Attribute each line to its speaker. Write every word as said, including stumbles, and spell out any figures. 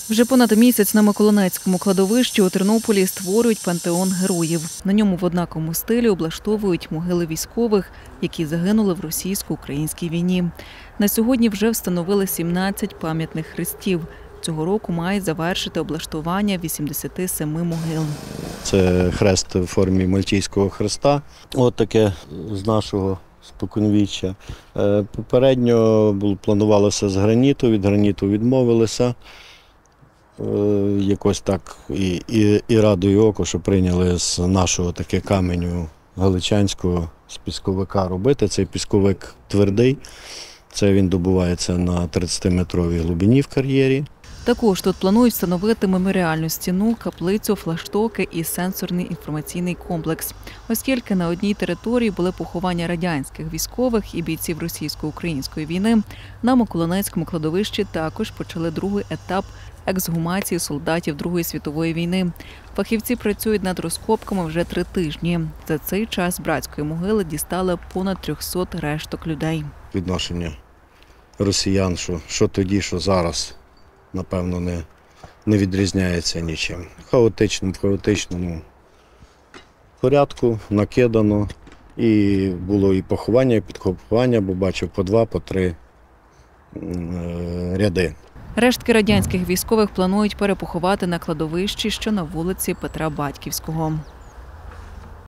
Speaker 1: Вже понад місяць на Миколинецькому кладовищі у Тернополі створюють пантеон героїв. На ньому в однаковому стилі облаштовують могили військових, які загинули в російсько-українській війні. На сьогодні вже встановили сімнадцять пам'ятних хрестів. Цього року мають завершити облаштування вісімдесят сім могил.
Speaker 2: Це хрест в формі Мальтійського хреста. От таке з нашого споконвіччя. Попередньо планувалося з граніту, від граніту відмовилися. Якось так і, і, і радує око, що прийняли з нашого таке каменю галичанського, з пісковика робити. Цей пісковик твердий, це він добувається на тридцятиметровій глибині в кар'єрі.
Speaker 1: Також тут планують встановити меморіальну стіну, каплицю, флагштоки і сенсорний інформаційний комплекс. Оскільки на одній території були поховання радянських військових і бійців російсько-української війни, на Миколинецькому кладовищі також почали другий етап ексгумації солдатів Другої світової війни. Фахівці працюють над розкопками вже три тижні. За цей час з братської могили дістали понад триста решток людей.
Speaker 2: Відношення росіян, що, що тоді, що зараз, напевно, не, не відрізняється нічим. В хаотичному, в хаотичному порядку накидано. І було і поховання, і підпоховання, бо бачив по два, по три е, ряди.
Speaker 1: Рештки радянських військових планують перепоховати на кладовищі, що на вулиці Петра Батьківського.